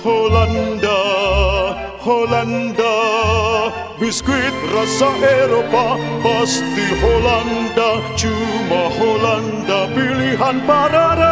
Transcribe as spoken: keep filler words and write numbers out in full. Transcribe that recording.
Holanda, Holanda, biskuit rasa Eropa, pasti Holanda, cuma Holanda pilihan para